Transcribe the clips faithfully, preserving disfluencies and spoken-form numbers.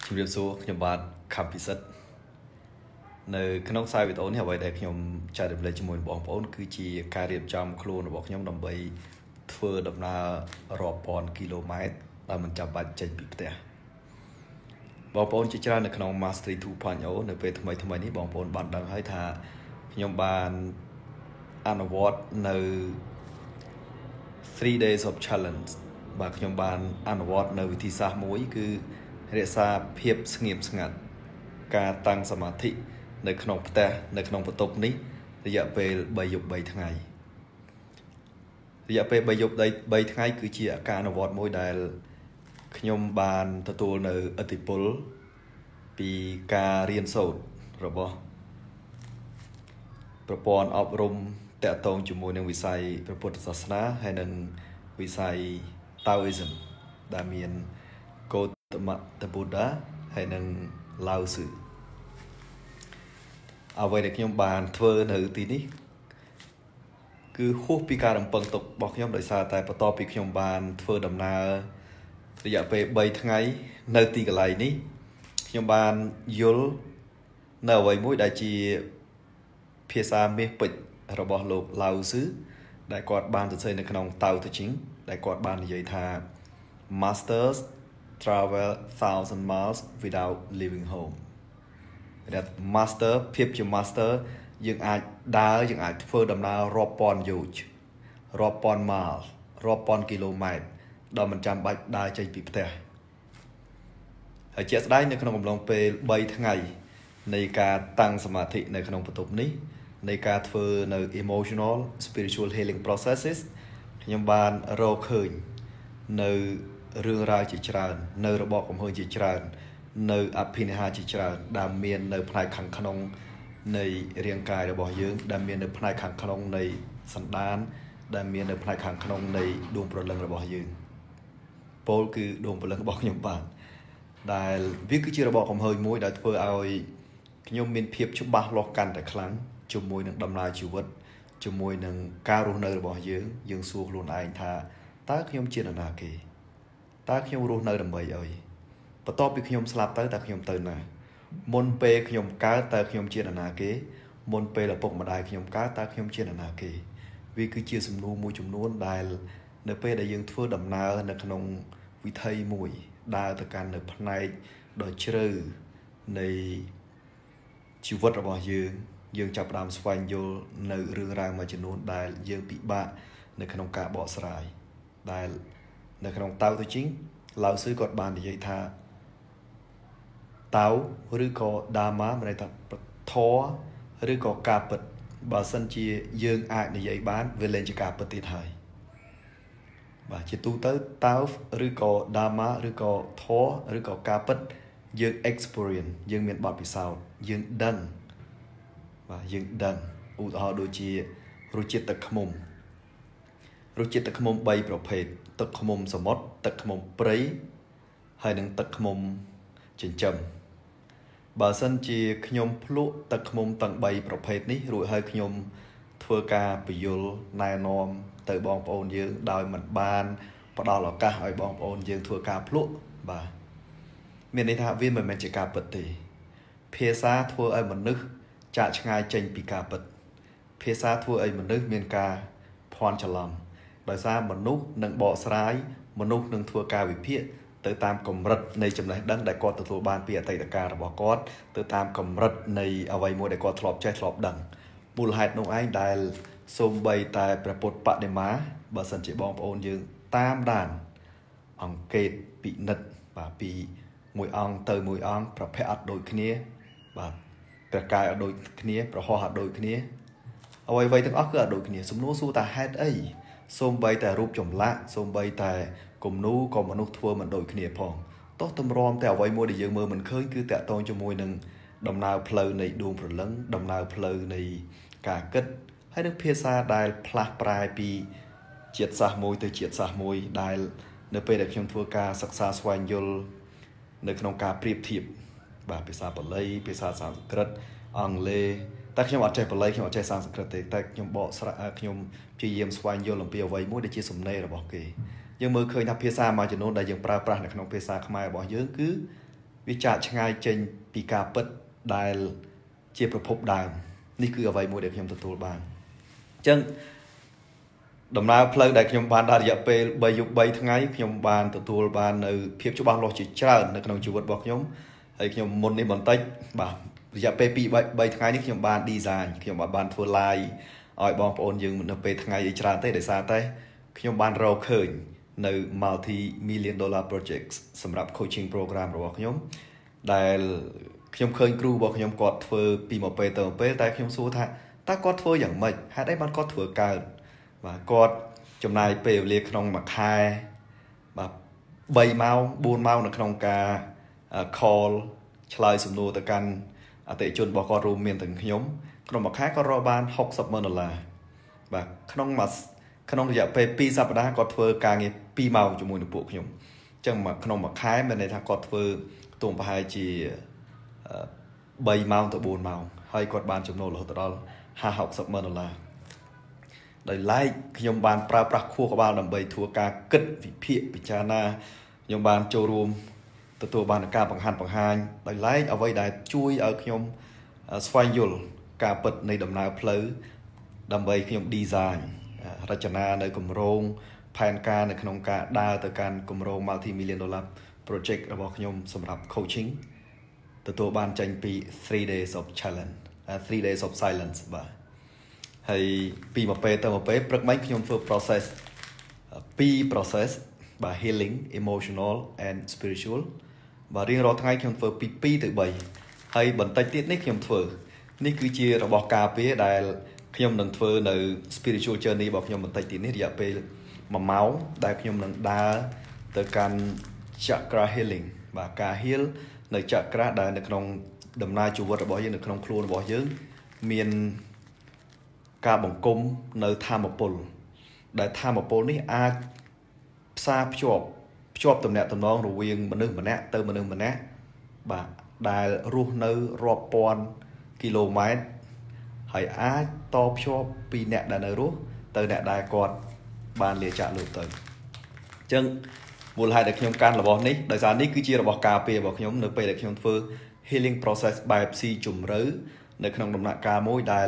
ជំរាបសួរខ្ញុំបាទ Kham Piseth នៅក្នុងខ្សែវីដេអូនេះអ្វីដែលខ្ញុំចែករំលែកជាមួយបងប្អូនគឺជាការរៀបចំខ្លួនរបស់ខ្ញុំដើម្បីធ្វើដំណើររាប់ពាន់គីឡូម៉ែត្រដែលមិនចាំបាច់ចេញពីផ្ទះបងប្អូនជាច្រើននៅក្នុង Mastery two point oh នៅពេលថ្មីថ្មីនេះបងប្អូនបានដឹងហើយថាខ្ញុំបានអនុវត្តនៅ three days of challenge បាទខ្ញុំបានអនុវត្តនៅវិធីសាស្ត្រមួយគឺរក្សាភាពស្ងៀមស្ងាត់ការតាំងសមាធិនៅក្នុងផ្ទះនៅក្នុងបន្ទប់នេះរយៈពេល3យប់3ថ្ងៃរយៈពេល3យប់3ថ្ងៃគឺជាការអនុវត្តមួយដែលខ្ញុំបានទទួលនៅឥទ្ធិពលពីការរៀនសូត្ររបស់ប្រព័ន្ធអប់រំតាក់ទងជាមួយនឹងវិស័យព្រះពុទ្ធសាសនាហើយនិងវិស័យ Taoism ដែលមានកោតមតបុddhaហើយនិងឡាវស៊ឺអ្វីដែលខ្ញុំបានធ្វើនៅទីនេះគឺហួសពីការរំពឹងទុករបស់ខ្ញុំដោយសារតែបន្ទាប់ពីខ្ញុំបានធ្វើដំណើររយៈពេល3ថ្ងៃនៅទីកន្លែងនេះខ្ញុំបានយល់នៅអ្វីមួយដែលជាភាសាមាសពេជ្ររបស់លោកឡាវស៊ឺដែលគាត់បានសរសេរនៅក្នុង Tao Te Ching ដែលគាត់បាននិយាយថា Masters travel thousand miles without leaving home ដែល master ភាពជា master យើងអាចដើរយើងអាចធ្វើដំណើររាប់ពាន់យោជរាប់ពាន់ម៉ាល់រាប់ពាន់គីឡូម៉ែត្រដល់មិនចាំបាច់ដើរចេញពីផ្ទះហើយជាក់ស្ដែងនៅក្នុងកំឡុងពេល3ថ្ងៃនៃការតាំងសមាធិនៅក្នុងបន្ទប់នេះនៃការធ្វើនៅ emotional spiritual healing processes ខ្ញុំបានរកឃើញនៅរឿងរ៉ាវជាច្រើននៅរបបកំហុសជាច្រើននៅអភិនិហាជាច្រើនដែលមាននៅផ្នែកខាងក្នុងនៃរាងកាយរបស់យើងដែលមាននៅផ្នែកខាងក្នុងនៃសន្តានដែលមាននៅផ្នែកខាងក្នុងនៃដួងព្រលឹងរបស់យើងពោលគឺដួងព្រលឹងរបស់ខ្ញុំបាទដែលវាគឺជារបបកំហុសមួយដែលធ្វើឲ្យខ្ញុំមានភាពច្បាស់លាស់កាន់តែខ្លាំងជាមួយនឹងដំណើរជីវិតជាមួយនឹងការរស់នៅរបស់យើងយើងសួរខ្លួនឯងថាតើខ្ញុំជានរណាគេតើខ្ញុំរស់នៅដើម្បីអីបន្ទាប់ពីខ្ញុំស្លាប់ទៅតើខ្ញុំទៅណាមុនពេលខ្ញុំកើតតើខ្ញុំជានរណាគេមុនពេលឪពុកម្ដាយខ្ញុំកើតតើខ្ញុំជានរណាគេវាគឺជាសំណួរមួយចំនួនដែលនៅពេលដែលយើងធ្វើដំណើរនៅក្នុងវិថីមួយដើរទៅកាន់នៅផ្នែកដ៏ជ្រៅនៃជីវិតរបស់យើងយើងចាប់ផ្ដើមស្វែងយល់នៅរឿងរ៉ាវមួយចំនួនដែលយើងពិបាកនៅក្នុងការបកស្រាយដែលនៅក្នុងTao Te Chingឡាវស៊ឺគាត់បាននិយាយថាតៅឬក៏ Dharma មានន័យថាធម៌ឬក៏ការពិតបើសិនជាយើងអាចនិយាយបានវាលែងជាការពិតទៀតហើយបាទជាទូទៅតៅឬក៏ Dharma ឬក៏ធម៌ឬក៏ការពិតយើង experience យើងមានបទពិសោធន៍យើងដឹងបាទយើងដឹងឧទាហរណ៍ដូចជារសជាតិទឹកឃ្មុំរសជាតិទឹកឃ្មុំ3ប្រភេទទឹកឃ្មុំសមុទ្រទឹកឃ្មុំព្រៃហើយនិងទឹកឃ្មុំចិញ្ចឹមបើសិនជាខ្ញុំភ្លក់ទឹកឃ្មុំទាំង3ប្រភេទនេះរួចហើយខ្ញុំធ្វើការបញ្យល់ណែនាំទៅបងប្អូនយើងដោយមិនបានផ្ដល់ឱកាសឲ្យបងប្អូនយើងធ្វើការភ្លក់បាទមានន័យថាវាមិនមែនជាការពិតទេភាសាធ្វើឲ្យមនុស្សចាកឆ្ងាយចេញពីការពិតភាសាធ្វើឲ្យមនុស្សមានការភ័ន្តច្រឡំដោយសារមនុស្សនឹងបកស្រាយមនុស្សនឹងធ្វើការវិភាគទៅតាមកម្រិតនៃចំណេះដឹងដែលគាត់ទទួលបានពីអតីតកាលរបស់គាត់ទៅតាមកម្រិតនៃអ្វីមួយដែលគាត់ធ្លាប់ចេះធ្លាប់ដឹងមូលហេតុនោះឯងដែលសូម្បីតែព្រះពុទ្ធបដិមាបើសិនជាបងប្អូនយើងតាមដានអង្កេតពិនិត្យបាទពីមួយអង្គទៅមួយអង្គប្រភេទអត់ដូចគ្នាបាទព្រះកាយអត់ដូចគ្នាប្រហោះអត់ដូចគ្នាអ្វីៗទាំងអស់គឺអត់ដូចគ្នាសំណួរសួរថាហេតុអីសូម្បីតែរូបចម្លាក់សូម្បីតែគំនូក៏មនុស្សធ្វើមិនដូចគ្នាផងទោះទម្រាំតែអ្វីមួយដែលយើងមើលមិនឃើញគឺតាក់ទងជាមួយនឹងដំណើរផ្លូវនៃដួងព្រលឹងដំណើរផ្លូវនៃការគិតហើយនឹងភាសាដែលផ្លាស់ប្រែពីជាតិសាសន៍មួយទៅជាតិសាសន៍មួយដែលនៅពេលដែលខ្ញុំធ្វើការសិក្សាស្វែងយល់នៅក្នុងការប្រៀបធៀបបាទភាសាបាលីភាសាសំស្ក្រឹតអង់គ្លេសតែខ្ញុំអត់ចេះបាលីខ្ញុំអត់ចេះសំស្ក្រឹតទេតែខ្ញុំបកស្រាយខ្ញុំព្យាយាមស្វែងយល់អំពីអ្វីមួយដែលជាសំណេររបស់គេយើងមើលឃើញថាភាសាមួយចំនួនដែលយើងប្រើប្រាស់នៅក្នុងភាសាខ្មែររបស់យើងគឺវាចាក់ឆ្ងាយចេញពីការពិតដែលជាប្រភពដើមនេះគឺអ្វីមួយដែលខ្ញុំទទួលបានអញ្ចឹងដំណើរផ្លូវដែលខ្ញុំបានដើររយៈពេល3យប់3ថ្ងៃខ្ញុំបានទទួលបាននៅភាពច្បាស់លាស់ជាច្រើននៅក្នុងជីវិតរបស់ខ្ញុំហើយខ្ញុំមុននេះបន្តិចបាទរយៈពេល2 3ថ្ងៃនេះខ្ញុំបាន design ខ្ញុំបានធ្វើ live ឲ្យបងប្អូនយើងនៅពេលថ្ងៃឲ្យច្រើនទេដោយសារតែខ្ញុំបានរកឃើញនៅ multi million dollar projects សម្រាប់ coaching program របស់ខ្ញុំដែលខ្ញុំឃើញគ្រូរបស់ខ្ញុំគាត់ធ្វើពីមួយពេលទៅមួយពេលតែខ្ញុំសួរថាតើគាត់ធ្វើយ៉ាងម៉េចហេតុអីបានគាត់ធ្វើកើតបាទគាត់ចំណាយពេលវេលាក្នុងមួយខែបាទ3ម៉ោង4ម៉ោងនៅក្នុងការ call ឆ្លើយសំណួរទៅកាន់អតិថិជនរបស់គាត់រួមមានទាំងខ្ញុំក្នុងមួយខែគាត់រកបានsixtyម៉ឺនដុល្លារបាទក្នុងមួយក្នុងរយៈពេល2សប្តាហ៍គាត់ធ្វើការងារ2ម៉ោងជាមួយនឹងពួកខ្ញុំអញ្ចឹងក្នុងមួយខែមានន័យថាគាត់ធ្វើខ្ទង់ប្រហែលជា3ម៉ោងទៅ4ម៉ោងហើយគាត់បានចំណូលរហូតដល់fifty sixtyម៉ឺនដុល្លារដោយឡែកខ្ញុំបានប្រើប្រាស់ខួរក្បាលដើម្បីធ្វើការគិតវិភាគពិចារណាខ្ញុំបានចូលរួមទទួលបានការបង្ហាត់បង្ហាញដោយឡែកអ្វីដែលជួយឲ្យខ្ញុំស្វែងយល់ការពិតនៃដំណើរផ្លូវដើម្បីខ្ញុំ design រចនានៅគម្រោងផែនការនៅក្នុងការដើរទៅកាន់គម្រោង multi million dollar project របស់ខ្ញុំសម្រាប់ coaching ទទួលបានចេញពី three days of challenge three days of silence បាទហើយពីមួយពេលទៅមួយពេលព្រឹកមិញខ្ញុំធ្វើ process ពីរ process បាទ healing emotional and spiritual បាទរៀងរាល់ថ្ងៃខ្ញុំធ្វើពី2ទៅ3ហើយបន្តិចទៀតនេះខ្ញុំធ្វើនេះគឺជារបស់ការពារដែលខ្ញុំនឹងធ្វើនៅ spiritual journey របស់ខ្ញុំបន្តិចទៀតនេះរយៈពេលoneម៉ោងដែលខ្ញុំនឹងដើរទៅកាន់ chakra healing បាទការ heal នៅ chakra ដែលនៅក្នុងដំណើរជីវិតរបស់យើងនៅក្នុងខ្លួនរបស់យើងមានការបង្គុំនៅធម៌ពលដែលធម៌ពលនេះអាចផ្សារភ្ជាប់ភ្ជាប់ទំនាក់ទំនងរវាងមនុស្សម្នាក់ទៅមនុស្សម្នាក់បាទដែលរស់នៅរាប់ពាន់គីឡូម៉ែត្រហើយអាចតភ្ជាប់ពីអ្នកដែលនៅរស់ទៅអ្នកដែលគាត់បានលាចាកលោកទៅអញ្ចឹងមូលហេតុដែលខ្ញុំកាន់របស់នេះដោយសារនេះគឺជារបស់ការពាររបស់ខ្ញុំនៅពេលដែលខ្ញុំធ្វើ healing process បែបស៊ីជម្រៅនៅក្នុងដំណាក់កាលមួយដែល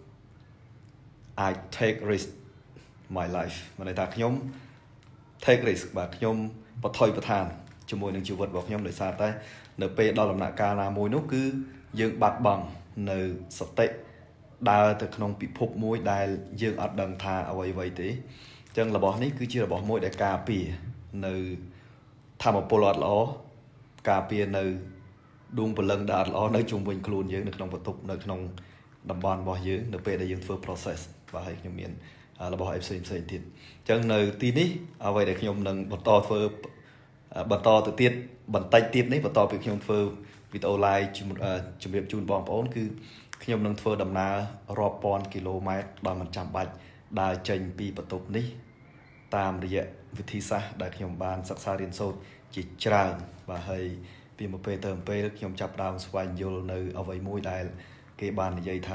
I take risk my life មានន័យថាខ្ញុំ take risk បាទខ្ញុំបថុយប្រឋានជាមួយនឹងជីវិតរបស់ខ្ញុំដោយសារតែនៅពេលដល់ដំណាក់កាលណាមួយនោះគឺយើងបាត់បង់នៅសតិដើរទៅក្នុងពិភពមួយដែលយើងអត់ដឹងថាអ្វីអ្វីទេអញ្ចឹងរបស់នេះគឺជារបស់មួយដែលការពារនៅធម៌ពលអត់ល្អការពារនៅដួងព្រលឹងដែលអត់ល្អនៅជុំវិញខ្លួនយើងនៅក្នុងបន្ទប់នៅក្នុងតំបន់របស់យើងនៅពេលដែលយើងធ្វើ process បាទហើយខ្ញុំមានរបស់អីផ្សេងផ្សេងទៀតអញ្ចឹងនៅទីនេះអ្វីដែលខ្ញុំនឹងបន្តធ្វើបន្តទៅទៀតបន្តិចទៀតនេះបន្តពីខ្ញុំធ្វើវីដេអូ live ជម្រាបជូនបងប្អូនគឺខ្ញុំនឹងធ្វើដំណើររាប់ពាន់គីឡូម៉ែត្រដោយមិនចាំបាច់ដើរចេញពីបន្ទប់នេះតាមរយៈវិធីសាស្ត្រដែលខ្ញុំបានសិក្សារៀនសូត្រជាច្រើនបាទហើយពីមួយពេលទៅមួយពេលខ្ញុំចាប់ផ្ដើមស្វែងយល់នៅអ្វីមួយដែលគេបាននិយាយថា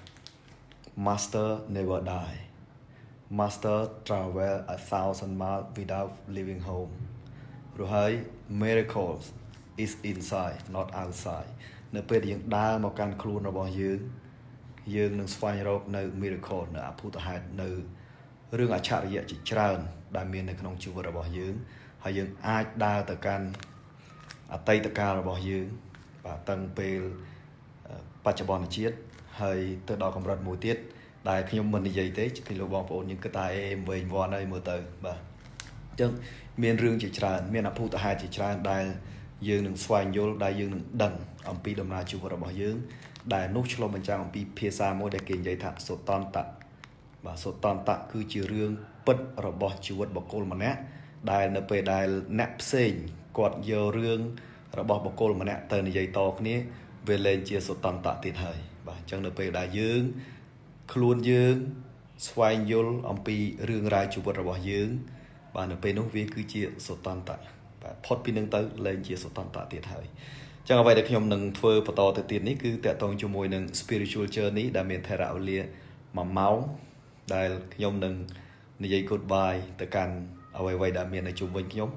Master never die Master travel a thousand miles without leaving home ព្រោះហើយ miracles is inside not outside នៅពេលដែលយើងដើរមកកាន់ខ្លួនរបស់យើងយើងនឹងស្វែងរកនៅ miracle នៅអភូតហេតុនៅរឿងអច្ឆរិយៈជាច្រើនដែលមាននៅក្នុងជីវិតរបស់យើងហើយយើងអាចដើរទៅកាន់អតីតកាលរបស់យើងបាទតាំងពេលបច្ចុប្បន្នជាតិហើយទៅដល់កម្រិតមួយទៀតដែលខ្ញុំមិននិយាយទេគឺលោកបងប្អូនយើងគិតថាអេវែងវាន់ហើយមើលទៅបាទអញ្ចឹងមានរឿងជាច្រើនមានអភូតហេតុជាច្រើនដែលយើងនឹងស្វែងយល់ដែលយើងនឹងដឹងអំពីដំណើរជីវិតរបស់យើងដែលនោះឆ្លុះបញ្ចាំងអំពីភាសាមួយដែលគេនិយាយថាសុតន្តៈបាទសុតន្តៈគឺជារឿងពិតរបស់ជីវិតបុគ្គលម្នាក់ដែលនៅពេលដែលអ្នកផ្សេងគាត់យករឿងរបស់បុគ្គលម្នាក់ទៅនិយាយតគ្នាវាលែងជាសុតន្តៈទៀតហើយបាទអញ្ចឹងនៅពេលដែលយើងខ្លួនយើងស្វែងយល់អំពីរឿងរ៉ាវជីវិតរបស់យើងបាទនៅពេលនោះវាគឺជាសុតន្តៈបាទផុតពីនឹងទៅលែងជាសុតន្តៈទៀតហើយអញ្ចឹងអ្វីដែលខ្ញុំនឹងធ្វើបន្តទៅទៀតនេះគឺតកតងជាមួយនឹង spiritual journey ដែលមានថេរវេលាoneម៉ោងដែលខ្ញុំនឹងនិយាយ goodbye ទៅកាន់អ្វីៗដែលមាននៅជុំវិញខ្ញុំ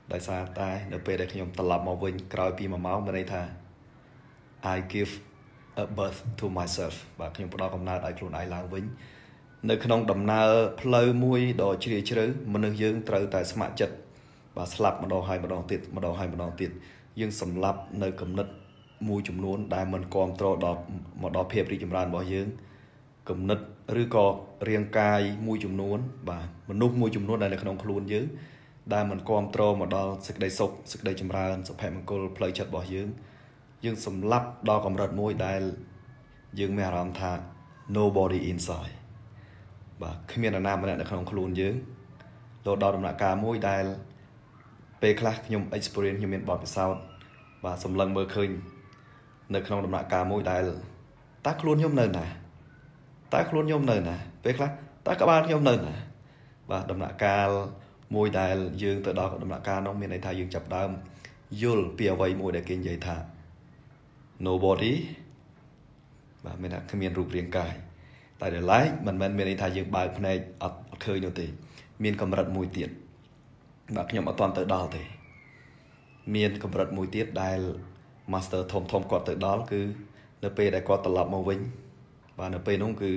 ដោយសារតែនៅពេលដែលខ្ញុំត្រឡប់មកវិញក្រោយពីមួយម៉ោងមានន័យថា I give a birth to myself បាទខ្ញុំផ្ដល់កំណើតឲ្យខ្លួនឯងឡើងវិញនៅក្នុងដំណើរផ្លូវមួយដ៏ជ្រាលជ្រៅមនុស្សយើងត្រូវតែស្ម័គ្រចិត្តបាទស្លាប់ម្ដងហើយម្ដងទៀតម្ដងហើយម្ដងទៀតយើងសម្លាប់នៅគំនិតមួយចំនួនដែលមិនគ្រប់គ្រងដល់មកដល់ភាពរីកចម្រើនរបស់យើងគំនិតឬក៏រាងកាយមួយចំនួនបាទមនុស្សមួយចំនួនដែលនៅក្នុងខ្លួនយើងដែលមិនគ្រប់គ្រងមកដល់សេចក្តីសុខសេចក្តីចម្រើនសុភមង្គលផ្លូវចិត្តរបស់យើងយើងសម្លាប់ដល់កម្រិតមួយដែលយើងមានអារម្មណ៍ថា nobody inside បាទគ្មាននរណាម្នាក់នៅក្នុងខ្លួនយើងទៅដល់ដំណាក់កាលមួយដែលពេលខ្លះខ្ញុំ experience ខ្ញុំមានបទពិសោធន៍បាទសម្លឹងមើលឃើញនៅក្នុងដំណាក់កាលមួយដែលតើខ្លួនខ្ញុំនៅណាតើខ្លួនខ្ញុំនៅណាពេលខ្លះតើក្បាលខ្ញុំនៅណាបាទដំណាក់កាលមួយដែលយើងទៅដល់ដំណាក់កាលនោះមានន័យថាយើងចាប់ដើមយល់ពីអ្វីមួយដែលគេនិយាយថា nobody បាទមានថាគ្មានរូបរាងកាយតែដល់ឡែកមិនមែនមានន័យថាយើងបើកភ្នែកអត់ឃើញនោះទេមានកម្រិតមួយទៀតបាទខ្ញុំអត់ទាន់ទៅដល់ទេមានកម្រិតមួយទៀតដែល master ធំធំគាត់ទៅដល់គឺនៅពេលដែលគាត់ត្រឡប់មកវិញបាទនៅពេលនោះគឺ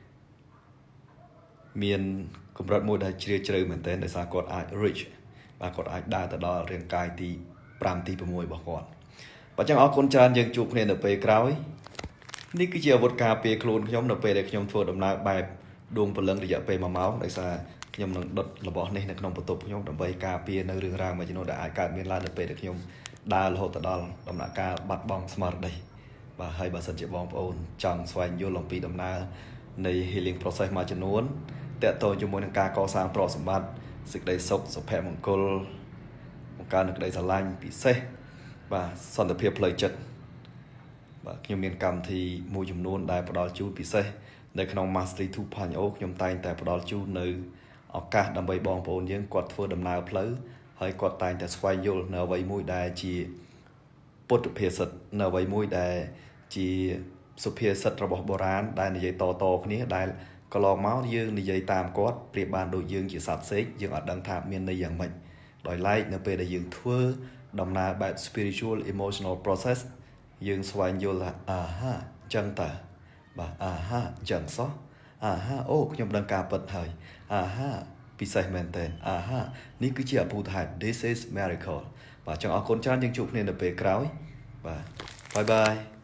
មានកម្រិតមួយដែលជ្រាលជ្រៅមែនទែនដោយសារគាត់អាច reach បាទគាត់អាចដើរទៅដល់រាងកាយទី5ទី6របស់គាត់បើចឹងអរគុណច្រើនយើងជួបគ្នានៅពេលក្រោយនេះគឺជាអាវុធការពារខ្លួនខ្ញុំនៅពេលដែលខ្ញុំធ្វើដំណើរបែបដួងព្រលឹងរយៈពេលមួយម៉ោងដោយសារខ្ញុំនឹងដុតរបស់នេះនៅក្នុងបន្ទប់ខ្ញុំដើម្បីការពារនៅរឿងរ៉ាវមួយចំនួនដែលអាចកើតមានឡើងនៅពេលដែលខ្ញុំដើររហូតទៅដល់ដំណាក់កាលបាត់បង់ស្មារតីបាទហើយបើសិនជាបងប្អូនចង់ស្វែងយល់អំពីដំណើរនៃ healing process មួយចំនួនតកតងជាមួយនឹងការកសាងទ្រព្យសម្បត្តិសេចក្តីសុខសុភមង្គលបង្កើននូវក្តីស្រឡាញ់ពិសេសបាទសន្តិភាពផ្លូវចិត្តបាទខ្ញុំមានកម្មវិធីមួយចំនួនដែលផ្ដល់ជូនពិសេសនៅក្នុង Mastery two point oh ខ្ញុំតែងតែផ្ដល់ជូននៅឱកាសដើម្បីបងប្អូនយើងគាត់ធ្វើដំណើរផ្លូវហើយគាត់តែងតែស្វែងយល់នៅអ្វីមួយដែលជាពុទ្ធភាសិតនៅអ្វីមួយដែលជាសុភាសិតរបស់បុរាណដែលនិយាយតតគ្នាដែលកន្លងមកយើងនិយាយតាមគាត់ប្រៀបបានដូចយើងជាសត្វសេកយើងអត់ដឹងថាមានន័យយ៉ាងម៉េចដោយឡែកនៅពេលដែលយើងធ្វើដំណើរបែប spiritual emotional process យើងស្វែងយល់ថាអាហាចឹងតើបាទអាហាចឹងសោះអាហាអូខ្ញុំដឹងការពិតហើយអាហាពិសេសមែនតើអាហានេះគឺជាអភូតហេតុ This is miracle បាទចឹងអរគុណច្រើនយើងជួបគ្នានៅពេលក្រោយបាទបាយបាយ